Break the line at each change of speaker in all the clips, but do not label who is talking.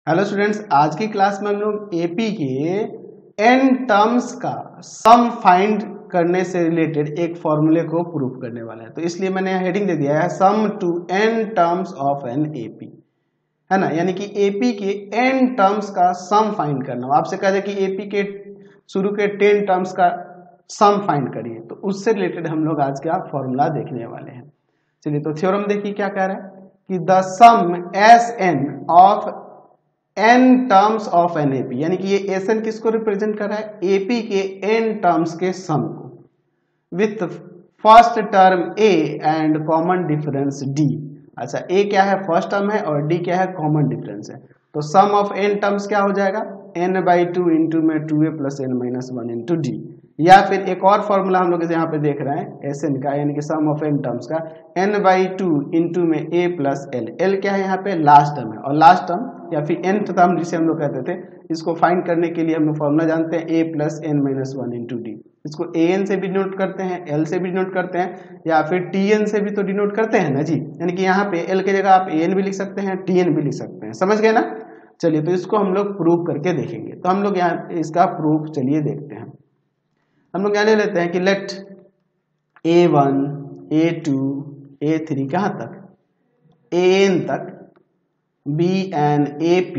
Hello students, आज की class में हम लोग एपी के एन टर्म्स का सम फाइंड करने से रिलेटेड एक फॉर्मूले को प्रूव करने वाले हैं। तो इसलिए मैंने हेडिंग दे दिया है sum to n terms of an AP, है ना। यानी कि एपी के एन टर्म्स का सम फाइंड करना। आपसे कह दे कि एपी के शुरू के 10 टर्म्स का सम फाइंड करिए, तो उससे रिलेटेड हम लोग आज का फॉर्मूला देखने वाले हैं। चलिए, तो थ्योरम देखिए क्या कह रहा है कि the sum S N of n terms of an AP, यानी कि ये एस एन किसको रिप्रेजेंट कर रहा है? एपी के n टर्म्स के सम को, with first term a and common difference d। अच्छा, a क्या है? फर्स्ट टर्म है और d क्या है? कॉमन डिफरेंस है। तो सम ऑफ n टर्म्स क्या हो जाएगा? n/2 इंटू में 2a plus n-1 into d। या फिर एक और फॉर्मूला हम लोग यहाँ पे देख रहे हैं एस एन का, यानी कि सम ऑफ n टर्म्स का n/2 इंटू में a प्लस l। l क्या है? यहाँ पे लास्ट टर्म है, और लास्ट टर्म या फिर nth टर्म जिसे हम लोग कहते थे, इसको फाइंड करने के लिए हम लोग फॉर्मूला जानते हैं a plus n-1 into D. इसको an से भी डिनोट करते हैं, l से भी डिनोट करते हैं, या फिर tn से भी तो डिनोट करते हैं ना जी। यानी कि यहाँ पे l की जगह आप an भी लिख सकते हैं, tn भी लिख सकते हैं। समझ गए ना? चलिए, तो इसको हम लोग प्रूव करके देखेंगे। तो हम लोग यहाँ इसका प्रूफ चलिए देखते हैं। हम लोग यहाँ ले लेते हैं कि लेट a1 a2 a3 कहाँ तक? an तक be an AP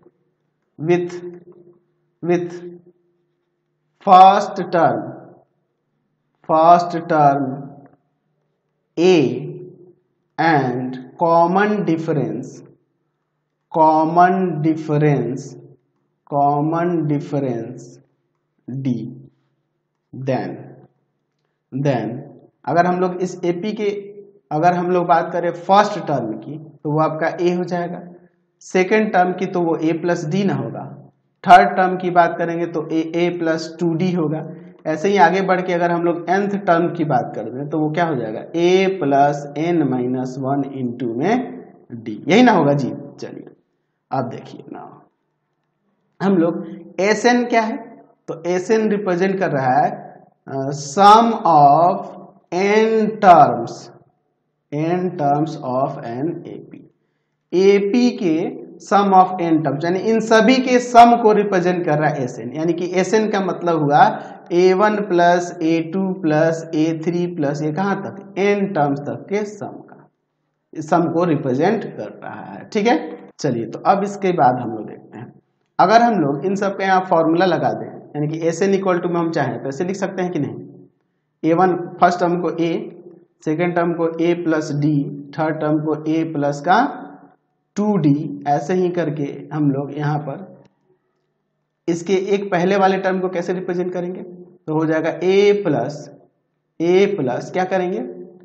with first term A and common difference D। then अगर हम लोग इस AP के अगर हम लोग बात करें फर्स्ट टर्म की, तो वो आपका a हो जाएगा। सेकेंड टर्म की तो वो a प्लस डी ना होगा। थर्ड टर्म की बात करेंगे तो a प्लस 2d होगा। ऐसे ही आगे बढ़ के अगर हम लोग nth टर्म की बात कर रहे हैं तो वो क्या हो जाएगा? a प्लस n-1 इंटू में d। यही ना होगा जी। चलिए, अब देखिए ना, हम लोग Sn क्या है? तो Sn रिप्रेजेंट कर रहा है sum of n terms of an AP. AP के सम ऑफ n टर्म्स, यानी इन सभी के सम को रिप्रेजेंट कर रहा है Sn। यानी कि Sn का मतलब हुआ a1 plus a2 plus a3 plus ये कहाँ तक? n टर्म्स तक के सम को रिप्रेजेंट कर रहा है। ठीक है, चलिए, तो अब इसके बाद हम लोग देखते हैं, अगर हम लोग इन सब का यहाँ फॉर्मूला लगा दें, यानी कि Sn इक्वल टू में हम चाहें तो ऐसे लिख सकते हैं कि नहीं? a1 फर्स्ट टर्म को a, सेकेंड टर्म को a plus D, third term को a प्लस का 2d। ऐसे ही करके हम लोग यहाँ पर इसके एक पहले वाले टर्म को कैसे रिप्रेजेंट करेंगे? तो हो जाएगा a प्लस क्या करेंगे?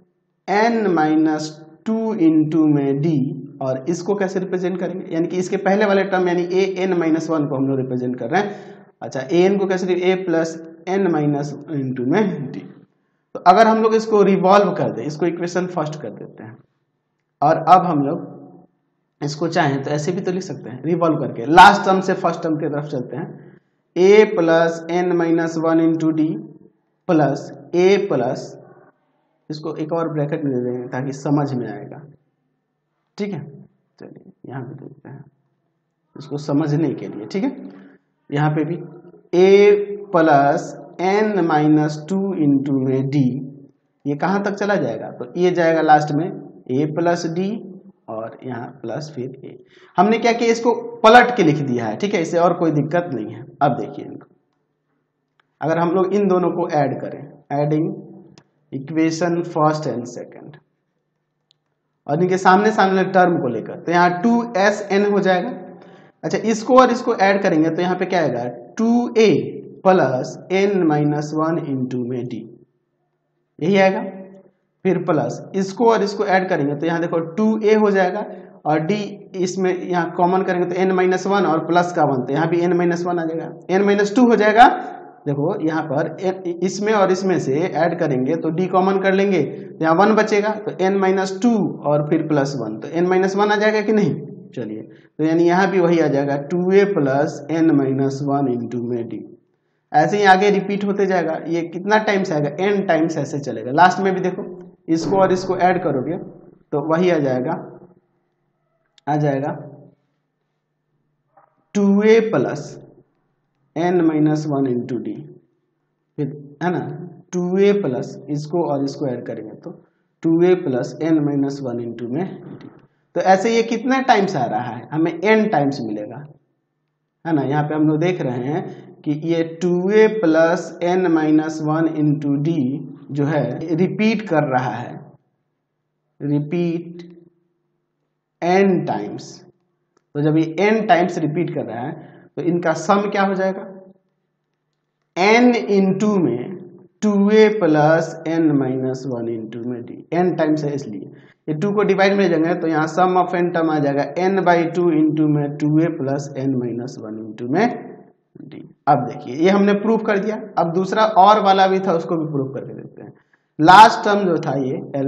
n-2 इंटू में d। और इसको कैसे रिप्रेजेंट करेंगे? यानी कि इसके पहले वाले टर्म यानी an-1 को हम लोग रिप्रेजेंट कर रहे हैं। अच्छा, an को कैसे? a प्लस n-1 इंटू में d। तो अगर हम लोग इसको रिवॉल्व कर दें, इसको इक्वेशन फर्स्ट कर देते हैं, और अब हम लोग इसको चाहें तो ऐसे भी तो लिख सकते हैं रिवॉल्व करके। लास्ट टर्म से फर्स्ट टर्म की तरफ चलते हैं, a plus n-1 into D plus a plus, इसको एक और ब्रैकेट में दे देंगे ताकि समझ में आएगा। ठीक है, चलिए यहाँ पे देखते हैं इसको समझने के लिए। ठीक है, यहाँ पे भी a प्लस n-2 इंटू में d, ये कहाँ तक चला जाएगा? तो ये जाएगा लास्ट में a प्लस डी और यहाँ प्लस फिर a। हमने क्या किया? इसको पलट के लिख दिया है। ठीक है, इससे और कोई दिक्कत नहीं है। अब देखिए इनको, अगर हम लोग इन दोनों को ऐड करें, adding equation first and second, और इनके सामने सामने टर्म को लेकर, तो यहाँ 2Sn हो जाएगा। अच्छा, इसको और इसको ऐड करेंगे तो यहाँ पे क्या आएगा? 2a प्लस n-1 इंटू में d, यही आएगा। फिर प्लस इसको और इसको ऐड करेंगे तो यहाँ देखो 2a हो जाएगा, और d इसमें यहाँ कॉमन करेंगे तो n-1 और प्लस का 1, तो यहाँ भी n-1 आ जाएगा, n-2 हो जाएगा। देखो यहाँ पर इसमें और इसमें से ऐड करेंगे तो d कॉमन कर लेंगे तो यहाँ 1 बचेगा, तो n-2 और फिर प्लस 1, तो n-1 आ जाएगा कि नहीं? चलिए, तो यानी यहाँ भी वही आ जाएगा 2a प्लस n-1 इंटू में d। ऐसे ही आगे रिपीट होते जाएगा। ये कितना टाइम्स आएगा? n टाइम्स ऐसे चलेगा। लास्ट में भी देखो इसको और इसको ऐड करोगे तो वही आ जाएगा 2a plus n minus 1 into D, फिर है ना 2a प्लस इसको और इसको ऐड करेंगे तो 2a plus n minus 1 into में डी। तो ऐसे ये कितने टाइम्स आ रहा है, हमें n टाइम्स मिलेगा, है ना। यहाँ पे हम लोग देख रहे हैं कि ये 2a plus n minus 1 into D जो है रिपीट कर रहा है, रिपीट n टाइम्स। तो जब ये n टाइम्स रिपीट कर रहा है तो इनका सम क्या हो जाएगा, n इंटू में 2a plus n minus 1 into में डी। n टाइम्स है इसलिए ये 2 को डिवाइड में जाएंगे तो यहाँ सम ऑफ n टर्म आ जाएगा n बाई 2 इंटू में 2a plus n minus 1 into में डी। अब देखिए ये हमने प्रूफ कर दिया। अब दूसरा और वाला भी था उसको भी प्रूफ करके देखते हैं। लास्ट टर्म जो था ये l,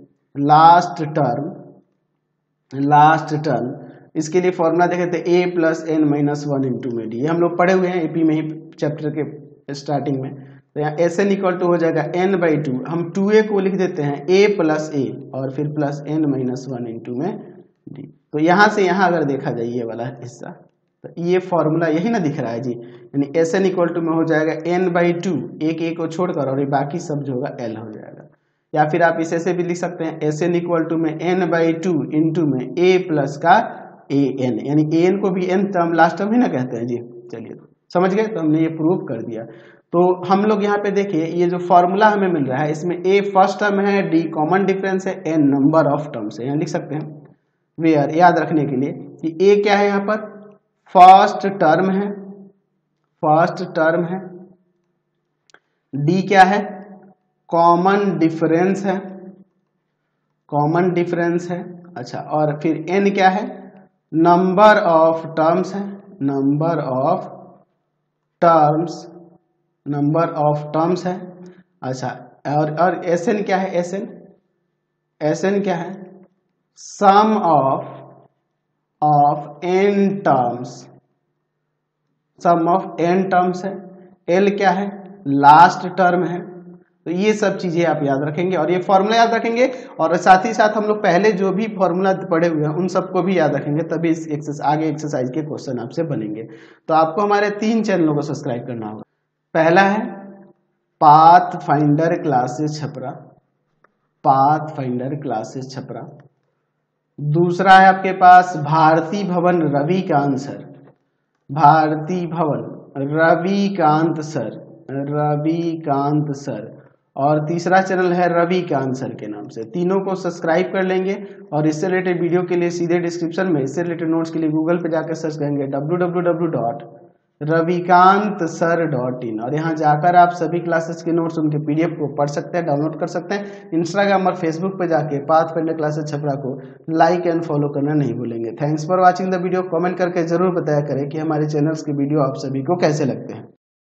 लास्ट टर्म इसके लिए फॉर्मूला देखे थे a plus n minus 1 into में डी। ये हम लोग पढ़े हुए हैं एपी में ही चैप्टर के स्टार्टिंग में। तो यहाँ एस एन इक्वल टू हो जाएगा n बाई 2, हम 2a को लिख देते हैं a प्लस a और फिर प्लस n माइनस 1 इंटू में डी। तो यहाँ से यहाँ अगर देखा जाए ये वाला हिस्सा तो ये फॉर्मूला यही ना दिख रहा है जी, यानी एस एन इक्वल टू में हो जाएगा n बाई 2, एक a को छोड़कर, और ये बाकी सब जो होगा l हो जाएगा। या फिर आप इसे से भी लिख सकते हैं एस एन इक्वल टू में n बाई 2 इंटू में a प्लस का a n, यानी a n को भी n टर्म लास्ट टर्म ही ना कहते हैं जी। चलिए समझ गए, तो हमने ये प्रूव कर दिया। तो हम लोग यहाँ पे देखिए ये जो फॉर्मूला हमें मिल रहा है इसमें a फर्स्ट टर्म है, d कॉमन डिफरेंस है, n नंबर ऑफ टर्म्स है। यहाँ लिख सकते हैं वेयर, याद रखने के लिए कि a क्या है, यहाँ पर फर्स्ट टर्म है, फर्स्ट टर्म है, d क्या है, कॉमन डिफरेंस है, कॉमन डिफरेंस है। अच्छा, और फिर n क्या है, नंबर ऑफ टर्म्स है, number of terms, number of terms है। अच्छा, और एस क्या है, एस एन क्या है, sum of n terms, sum of n terms है। एल क्या है, लास्ट टर्म है। तो ये सब चीजें आप याद रखेंगे और ये फॉर्मूला याद रखेंगे, और साथ ही साथ हम लोग पहले जो भी फॉर्मूला पढ़े हुए हैं उन सबको भी याद रखेंगे, तभी इस आगे एक्सरसाइज के क्वेश्चन आपसे बनेंगे। तो आपको हमारे 3 चैनलों को सब्सक्राइब करना होगा। पहला है Path Finder Classes Chhapra, Path Finder Classes Chhapra. दूसरा है आपके पास भारती भवन रविकांत सर, भारती भवन रविकांत सर, रविकांत सर। और तीसरा चैनल है रविकांत सर के नाम से। तीनों को सब्सक्राइब कर लेंगे और इससे रिलेटेड वीडियो के लिए सीधे डिस्क्रिप्शन में इससे रिलेटेड नोट्स के लिए गूगल पे जाकर सर्च करेंगे www.ravikantsir.in, और यहाँ जाकर आप सभी क्लासेस के नोट्स उनके पीडीएफ को पढ़ सकते हैं, डाउनलोड कर सकते हैं। इंस्टाग्राम और फेसबुक पे जाके पाथ फाइंडर क्लासेस छपरा को लाइक एंड फॉलो करना नहीं भूलेंगे। Thanks for watching the video. Comment करके जरूर बताया करें कि हमारे चैनल्स के वीडियो आप सभी को कैसे लगते हैं।